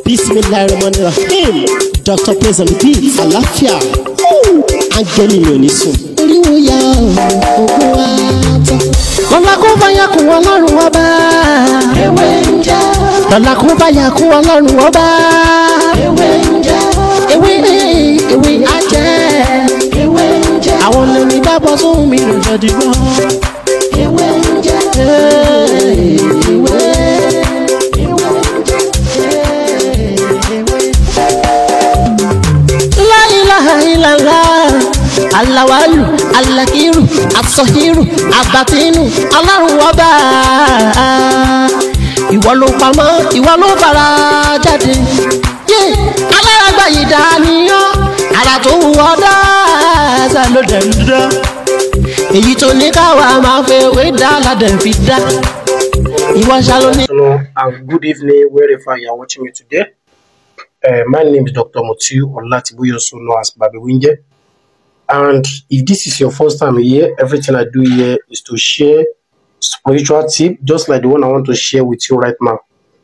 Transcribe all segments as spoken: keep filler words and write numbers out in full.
Bismillahirrahmanirrahim. Doctor Praise on the beat. Àlàáfíà. Angeli mi ò ní sùn. Oríwo ya ogun wa tán. Lọ́la kó bá ya kún Ọlọ́run ọba. Ewé ń jẹ́. Lọ́la kó bá ya kún Ọlọ́run ọba. Ewé ń jẹ́. Ewé ewé ajẹ́. Ewé ń jẹ́. Àwọn lèmi bá bọ́ sóhun mi lò jọ dìbò. Ewé ń jẹ́. Ewé. Alawalu, alakiru, asohiru, abatinu, Ọlọ́run ọba. Ìwọ ló pamọ́, ìwọ ló fara jáde. Aláràgbà yìí dániyàn, ara tó wù ọ́ dáadáa ló dẹ̀ ń dá. Èyí tó ní káwa máa fẹ́ wé dá ládẹ̀ fi dá. Ìwọ ṣàlóní. Hello and good evening wherever you are watching me today. Uh, my name is Doctor Mutiu Olatiboye, also known as Babi Winje. And if this is your first time here, everything I do here is to share spiritual tip, just like the one I want to share with you right now.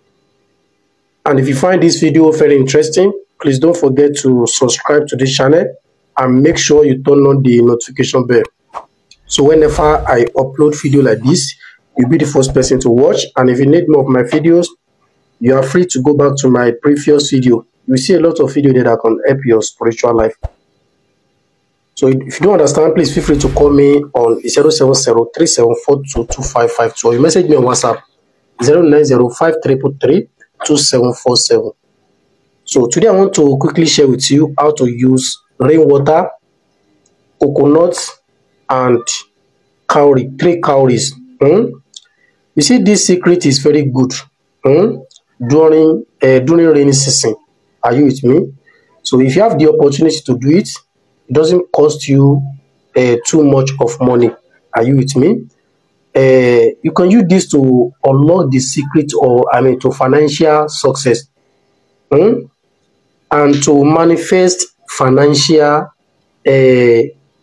And if you find this video very interesting, please don't forget to subscribe to this channel and make sure you turn on the notification bell. So whenever I upload video like this, you'll be the first person to watch. And if you need more of my videos, you are free to go back to my previous video. You see a lot of video that can help your spiritual life. So if you don't understand, please feel free to call me on zero seven zero, three seven four two, two five five two or you message me on WhatsApp zero nine zero, five three three, two seven four seven. So today I want to quickly share with you how to use rainwater, coconut, and cowrie, three cowries. Hmm? You see, this secret is very good. Hmm? During uh, during rainy season. Are you with me? So if you have the opportunity to do it, it doesn't cost you uh, too much of money. Are you with me? Uh, you can use this to unlock the secret, or I mean, to financial success, hmm? and to manifest financial uh,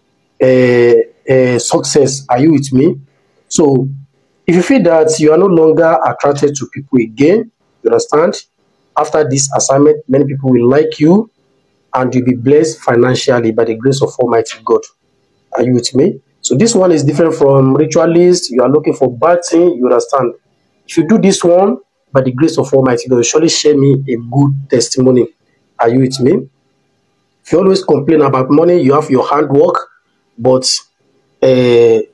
uh, uh, success. Are you with me? So if you feel that you are no longer attracted to people again, you understand? After this assignment, many people will like you and you'll be blessed financially by the grace of Almighty God. Are you with me? So this one is different from ritualist. You are looking for bad thing, you understand? If you do this one, by the grace of Almighty God, surely share me a good testimony. Are you with me? If you always complain about money, you have your hard work, but uh, uh,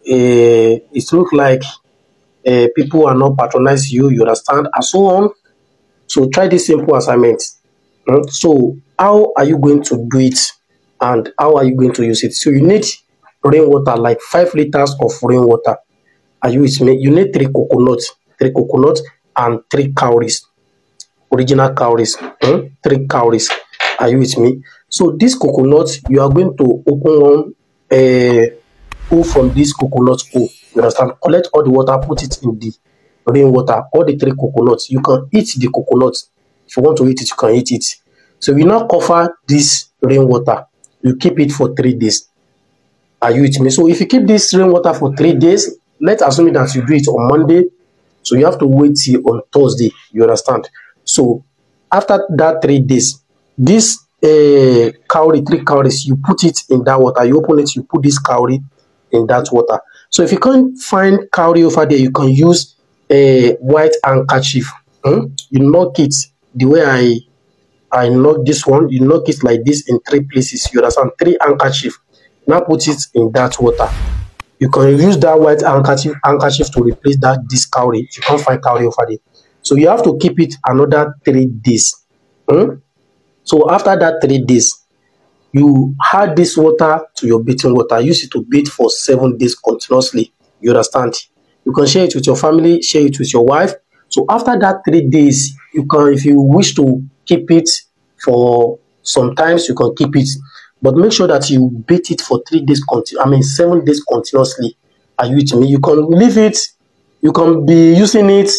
it looks like uh, people are not patronizing you, you understand? And so on. So try this simple assignment. Hmm? So how are you going to do it and how are you going to use it? So you need rainwater, like five liters of rainwater. Are you with me? You need three coconuts, three coconuts and three cowries, original cowries, hmm? three cowries. Are you with me? So this coconut, you are going to open one uh, hole from this coconut hole. You understand? Collect all the water, put it in the rainwater, all the three coconuts. You can eat the coconuts. If you want to eat it, you can eat it. So we now cover this rainwater. You keep it for three days. Are you with me? So if you keep this rainwater for three days, let's assume that you do it on Monday. So you have to wait till on Thursday. You understand? So after that three days, this uh, cowrie, three cowries, you put it in that water. You open it, you put this cowrie in that water. So if you can't find cowrie over there, you can use a white handkerchief. Hmm? You knock it the way I I knock this one. You knock it like this in three places. You understand? Three handkerchief. Now put it in that water. You can use that white handkerchief handkerchief to replace that this cowrie if you can't find cowrie over there. So you have to keep it another three days. Hmm? So after that three days, you add this water to your bathing water. Use it to bathe for seven days continuously. You understand? You can share it with your family, share it with your wife. So after that three days, you can, if you wish to keep it for sometimes, you can keep it. But make sure that you bathe it for three days, continu I mean seven days continuously. Are you with me? You can leave it, you can be using it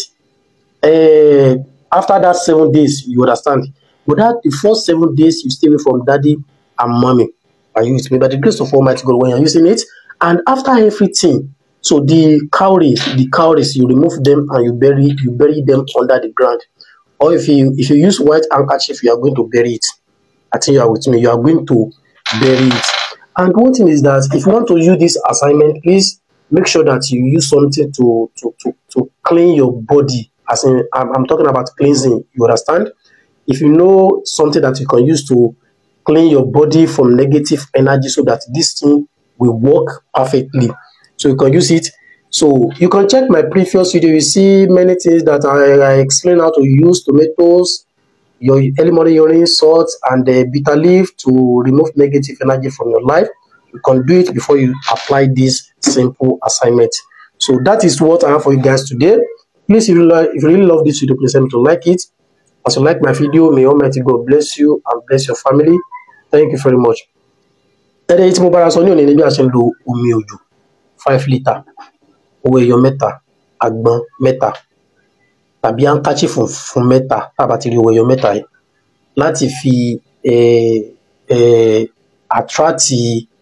uh, after that seven days, you understand? But that the first seven days, you stay away from daddy and mommy. Are you with me? By the grace of Almighty God, when you're using it, and after everything, so the cowries, the cowries, you remove them and you bury, you bury them under the ground. or if you if you use white handkerchief, you are going to bury it. I think you are with me. You are going to bury it. And one thing is that if you want to use this assignment, please make sure that you use something to to to, to clean your body. As in, I'm, I'm talking about cleansing. You understand? If you know something that you can use to clean your body from negative energy, so that this thing will work perfectly, so you can use it. So you can check my previous video. You see many things that I, I explain how to use tomatoes, your early morning urine, salt, and the bitter leaf to remove negative energy from your life. You can do it before you apply this simple assignment. So that is what I have for you guys today. Please, if you like, if you really love this video, please remember to like it. As you like my video, may Almighty God bless you and bless your family. Thank you very much. Today, it's mobile so ní bí a ṣe ń lo omi òjò five litre, owó ẹyọ mẹ́ta, àgbọn mẹ́ta, tàbí handkerchief fún mẹ́ta, tá bá ti rí owó ẹyọ mẹ́ta yìí, láti fi eh eh attract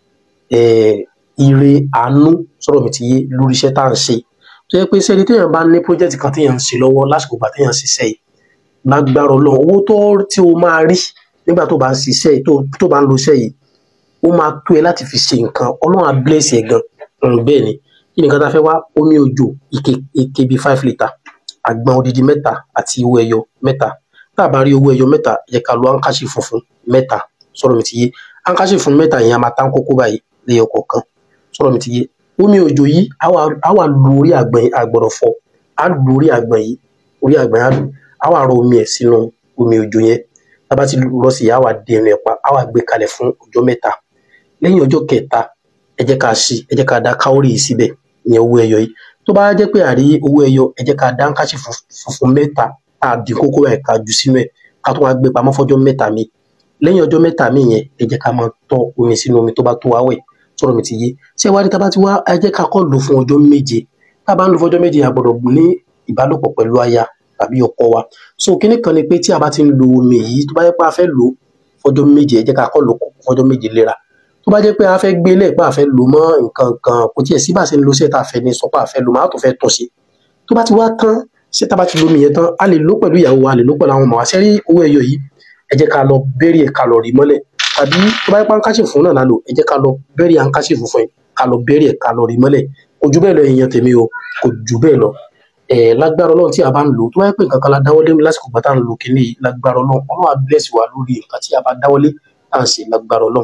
eh ire àánú sọ̀rọ̀ mi ti yé lórí iṣẹ́ tá ń ṣe. Tó yẹ pé ṣé ẹni téèyàn bá ní project kan téèyàn ń ṣe lọ́wọ́ lásìkò ìgbà téèyàn ń ṣiṣẹ́ yìí, lágbára Ọlọ́run owó tó tí o máa rí nígbà tó bá ń ṣiṣẹ́ yìí, tó tó bá ń lo iṣẹ́ yìí, ó máa tó ẹ láti fi ṣe nǹkan. Ọlọ́run á bless ẹ gan. Bẹ́ẹ̀ ni, kí nǹkan tá a fẹ́ wá, omi òjò ike ike bíi five litre, àgbọn odidi mẹ́ta àti owó ẹyọ mẹ́ta. Tá a bá rí owó ẹyọ mẹ́ta, ẹ jẹ́ ká lo handkerchief funfun mẹ́ta. Sọ̀rọ̀ mi ti yé. Handkerchief funfun mẹ́ta yẹn a máa tán kókó báyìí lẹ́yọ kọ̀ọ̀kan. Sọ̀rọ̀ mi ti yé. Omi òjò yìí á wà á wà lu orí àgbọn yìí, àgbọ̀dọ̀ fọ́. Á lu orí àgbọn yìí, orí àgbọn á lu. Á wà rọ omi ẹ̀ sínú omi òjò yẹn. Tá bá ti rọ sí i, á wà dé ẹnu ẹ̀ pa, á wà gbé kalẹ̀ fún ọjọ́ mẹ́ta. Lẹ́yìn ọjọ́ kẹta, ẹ jẹ́ ká ṣí, ẹ jẹ́ ká dá káórì yìí síbẹ̀, ìyẹn owó ẹyọ yìí. Tó bá jẹ́ pé àrí owó ẹyọ, ẹ jẹ́ ká dá handkerchief funfun mẹ́ta, tá a dín kókó ẹ̀ ká jù sínú ẹ̀, ká tó wá gbé pamọ́ fọ́jọ́ mẹ́ta mi. Lẹ́yìn ọjọ́ mẹ́ta mi yẹn, ẹ jẹ́ ká máa tọ́ omi sínú omi tó bá tó wá wẹ̀. Sọ̀rọ̀ mi ti yé. Ṣé wá rí tá bá ti wá, ẹ jẹ́ ká kọ́ lò fún ọjọ́ méje. Tá bá ń lò fọ́jọ́ méje, a gbọ́dọ̀ ní ìbálòpọ̀ pẹ̀lú aya tàbí ọkọ wa. So kíní kan ni pé tí a bá ti ń lo omi yìí, tó bá jẹ́ pé a fẹ́ lò fọ́jọ́ méje, ẹ jẹ́ ká kọ́ lò fọ́jọ́ méje léra. Tó bá jẹ́ pé a fẹ́ gbé lẹ̀ pé a fẹ́ lò mọ́ nǹkan kan, kò tiẹ̀ sí bá ṣe ń lo iṣẹ́ tá a fẹ́ ní sọ pé a fẹ́ lò, máa tó fẹ́ tún ṣe. Tó bá ti wá tán, ṣé tá bá ti lo omi yẹn tán, a lè lò pẹ̀lú ìyàwó wa, a lè lò pẹ̀lú àwọn ọmọ wa. Ṣé rí owó ẹyọ yìí, ẹ jẹ́ ká lọ bury ẹ̀ ká lọ rí mọ́lẹ̀. Tàbí tó bá jẹ́ pé handkerchief fún náà la lò, ẹ jẹ́ ká lọ bury handkerchief fún ẹ̀, ká lọ bury ẹ̀ ká lọ rí mọ́lẹ̀. Kò jù bẹ́ẹ̀ lọ èèyàn tèmi o, kò jù bẹ́ẹ̀ lọ. Eh, lágbára Ọlọ́run tí a bá ń lò, tó bá yẹ pé nǹkan kan la dáwọ́lé lásìkò gbà tá ń lo kíní yìí, lágbára Ọlọ́run, Ọlọ́run á bless wa lórí nǹkan tí a bá dáwọ́lé tá ń ṣe, lágbára Ọlọ́run.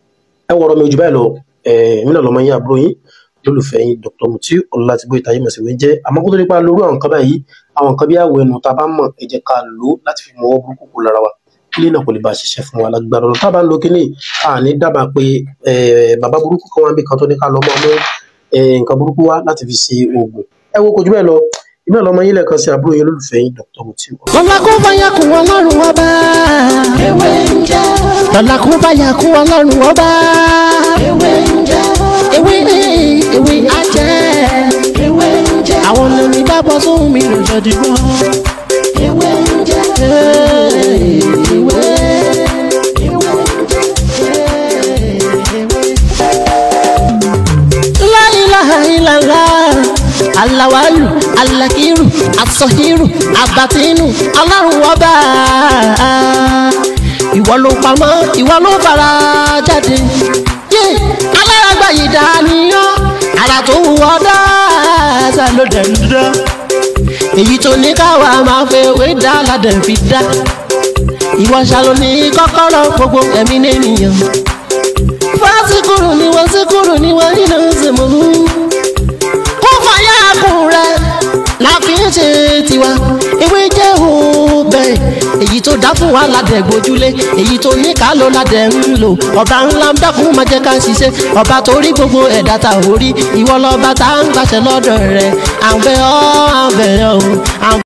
Ẹ wọ̀rọ̀ mi ojú báyìí lọ, eh, mí náà lọ́mọ yín àbúrò yín, lólùfẹ́ yín Doctor Mutiu Ọlátíbóyè táyé mọ̀ sí wé jẹ́. Àmọ́ kó tó nípa lórí àwọn nǹkan báyìí, àwọn nǹkan bí àwọ̀ ẹnu tá a bá mọ̀, ẹ jẹ́ ká lò láti fi mọ ọwọ́ burúkú kúrò lára wa. Kílé náà kò lè bá ṣiṣẹ́ fún wa, lágbára Ọlọ́run. Tá a bá ń lo kíní, a ní dábàá pé eh, bàbá burúkú kan wá ń bí kan tó ní ká lọ mọ́ ọmọ eh, nǹkan burúkú wá láti fi ṣe oògùn. Ẹ wo kò jù bẹ́ẹ̀ lọ. Ìmọ̀ lọ́mọ yín lẹ́ẹ̀kan sí àbúrò yín lólùfẹ́ yín Doctor Mutiu. Lọ́la kó bá yà kún Ọlọ́run ọba. Ewé ń jẹ́. Lọ́la kó bá yà kún Ọlọ́run ọba. Ewé ń jẹ́. Ewé ewé ajẹ́. Ewé ń jẹ́. Àwọn olórí dábọ̀ sóhun mi lò jọ dìgbọ́. Ewé ń jẹ́. Ewé. Ewé ń jẹ́. La ilaha illallah. Alawalu, alakiru, asọhiru, abatinu, Ọlọ́run ọba. Ìwọ ló pamọ́, ìwọ ló fara jáde. Yé alárágbá yìí dàníyàn, ara tó wù ọ́ dáadáa ló dẹ̀ ń dán. Èyí tó ní káwa máa fẹ́ wé dá ládẹ̀ fi dá. Ìwọ ṣàlò ní kọ́kọ́rọ́ gbogbo ẹ̀mí nìyẹn. Fásikúrú ni wọ́n síkúrú ni wọ́n nínú ìsìnkú. Láfi ń ṣe tiwa, ewé jẹ́ òbẹ̀. Èyí tó dá fún wa ládẹ̀ gbójúlé, èyí tó ní ká ló ládẹ̀ ń lò. Ọba ńlá ń dákun máa jẹ́ ká ṣiṣẹ́, ọba tó rí gbogbo ẹ̀dá ta ò rí. Ìwọ lọ́ba tá ń gbàṣẹ lọ́dọ̀ rẹ̀, à ń bẹ̀ ọ́, à ń bẹ̀ ọ́.